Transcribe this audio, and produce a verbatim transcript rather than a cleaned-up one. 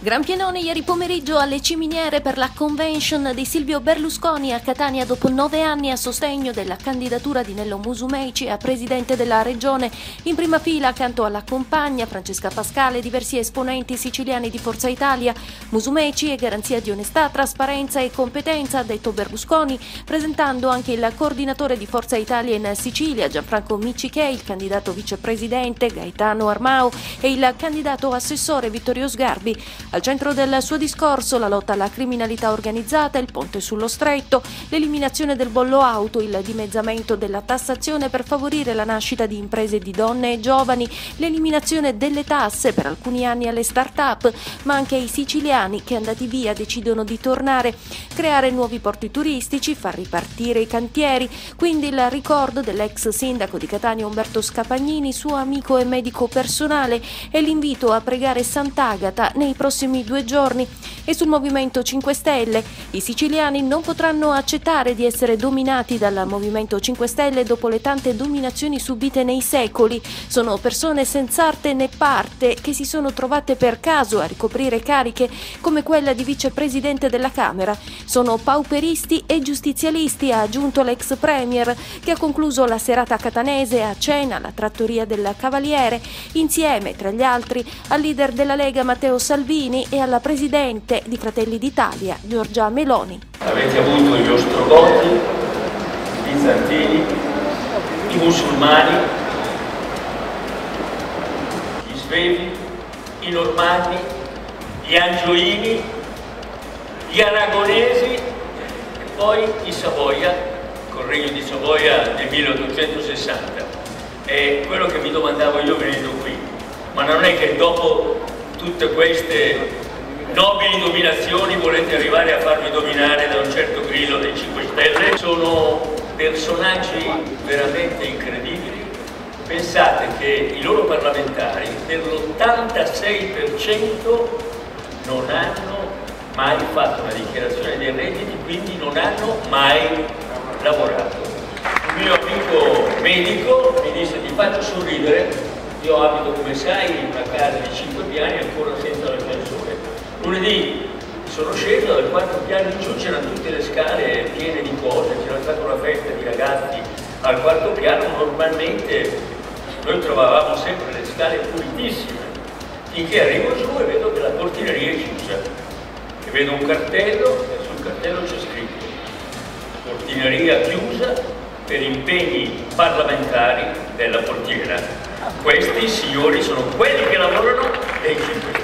Gran pienone ieri pomeriggio alle Ciminiere per la convention di Silvio Berlusconi a Catania dopo nove anni a sostegno della candidatura di Nello Musumeci a presidente della regione. In prima fila accanto alla compagna Francesca Pascale diversi esponenti siciliani di Forza Italia. Musumeci è garanzia di onestà, trasparenza e competenza, ha detto Berlusconi, presentando anche il coordinatore di Forza Italia in Sicilia, Gianfranco Miccichè, il candidato vicepresidente Gaetano Armao e il candidato assessore Vittorio Sgarbi. Al centro del suo discorso la lotta alla criminalità organizzata, il ponte sullo stretto, l'eliminazione del bollo auto, il dimezzamento della tassazione per favorire la nascita di imprese di donne e giovani, l'eliminazione delle tasse per alcuni anni alle start-up, ma anche i siciliani che andati via decidono di tornare, creare nuovi porti turistici, far ripartire i cantieri, quindi il ricordo dell'ex sindaco di Catania Umberto Scapagnini, suo amico e medico personale, e l'invito a pregare Sant'Agata nei prossimi due giorni. E sul Movimento cinque Stelle, i siciliani non potranno accettare di essere dominati dal Movimento cinque Stelle dopo le tante dominazioni subite nei secoli. Sono persone senza arte né parte che si sono trovate per caso a ricoprire cariche come quella di vicepresidente della Camera. Sono pauperisti e giustizialisti, ha aggiunto l'ex premier, che ha concluso la serata catanese a cena alla Trattoria del Cavaliere, insieme, tra gli altri, al leader della Lega Matteo Salvini e alla presidente di Fratelli d'Italia Giorgia Meloni. Avete avuto gli ostrogoti, i bizantini, i musulmani, gli svevi, i normanni, gli angioini, gli aragonesi e poi i Savoia, col regno di Savoia del milleottocentosessanta. È quello che mi domandavo io venendo qui, ma non è che dopo tutte queste nobili dominazioni volete arrivare a farvi dominare da un certo grillo dei cinque Stelle? Sono personaggi veramente incredibili. Pensate che i loro parlamentari per l'ottantasei per cento non hanno mai fatto una dichiarazione dei redditi, quindi non hanno mai lavorato. Il mio amico medico mi disse: ti faccio sorridere, io abito, come sai, in una casa di cinque piani ancora senza l'ascensore. Lunedì sono sceso, dal quarto piano in giù c'erano tutte le scale piene di cose, c'era stata una festa di ragazzi al quarto piano, normalmente noi trovavamo sempre le scale pulitissime, finché arrivo giù e vedo che la portineria è chiusa. E vedo un cartello e sul cartello c'è scritto: portineria chiusa per impegni parlamentari della portiera. Questi signori sono quelli che lavorano nei cinque Stelle.